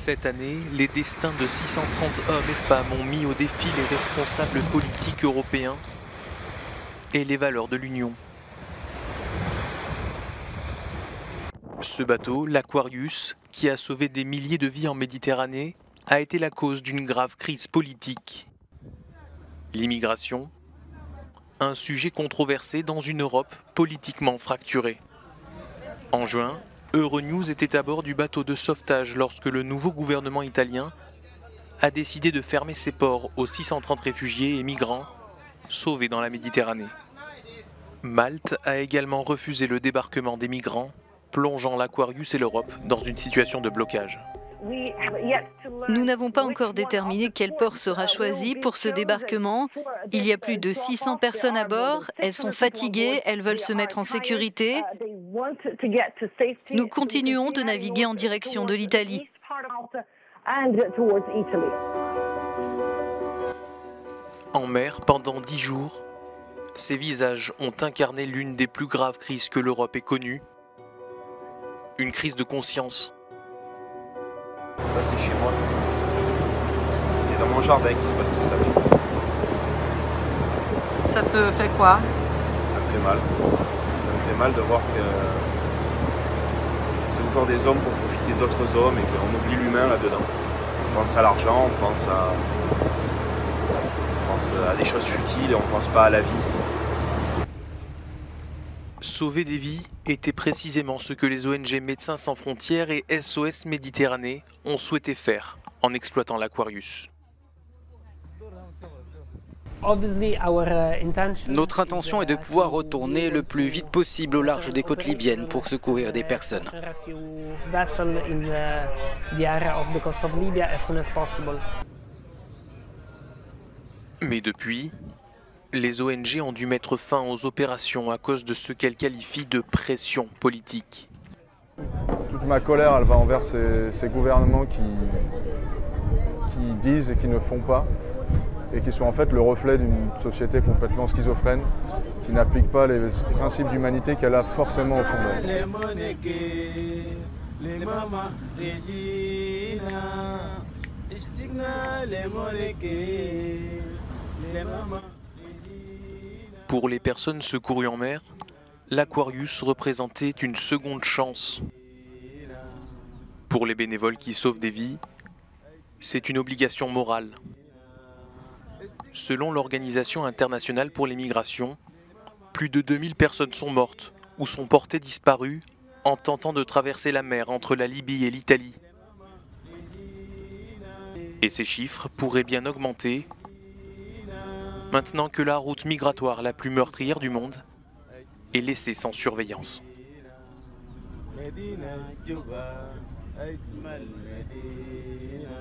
Cette année, les destins de 630 hommes et femmes ont mis au défi les responsables politiques européens et les valeurs de l'Union. Ce bateau, l'Aquarius, qui a sauvé des milliers de vies en Méditerranée, a été la cause d'une grave crise politique. L'immigration, un sujet controversé dans une Europe politiquement fracturée. En juin, Euronews était à bord du bateau de sauvetage lorsque le nouveau gouvernement italien a décidé de fermer ses ports aux 630 réfugiés et migrants sauvés dans la Méditerranée. Malte a également refusé le débarquement des migrants, plongeant l'Aquarius et l'Europe dans une situation de blocage. Nous n'avons pas encore déterminé quel port sera choisi pour ce débarquement. Il y a plus de 600 personnes à bord, elles sont fatiguées, elles veulent se mettre en sécurité. Nous continuons de naviguer en direction de l'Italie. En mer, pendant 10 jours, ces visages ont incarné l'une des plus graves crises que l'Europe ait connue. Une crise de conscience. Ça c'est chez moi, c'est dans mon jardin qu'il se passe tout ça. Ça te fait quoi? Ça me fait mal. Ça me fait mal de voir que c'est toujours des hommes pour profiter d'autres hommes et qu'on oublie l'humain là-dedans. On pense à l'argent, on pense à des choses futiles et on pense pas à la vie. Sauver des vies était précisément ce que les ONG Médecins sans frontières et SOS Méditerranée ont souhaité faire en exploitant l'Aquarius. Notre intention est de pouvoir retourner le plus vite possible au large des côtes libyennes pour secourir des personnes. Mais depuis, les ONG ont dû mettre fin aux opérations à cause de ce qu'elles qualifient de pression politique. Toute ma colère, elle va envers ces gouvernements qui disent et qui ne font pas, et qui sont en fait le reflet d'une société complètement schizophrène, qui n'applique pas les principes d'humanité qu'elle a forcément au fond d'elle. Pour les personnes secourues en mer, l'Aquarius représentait une seconde chance. Pour les bénévoles qui sauvent des vies, c'est une obligation morale. Selon l'Organisation internationale pour les migrations, plus de 2000 personnes sont mortes ou sont portées disparues en tentant de traverser la mer entre la Libye et l'Italie. Et ces chiffres pourraient bien augmenter maintenant que la route migratoire la plus meurtrière du monde est laissée sans surveillance. Medina, Cuba, Ajmal Medina.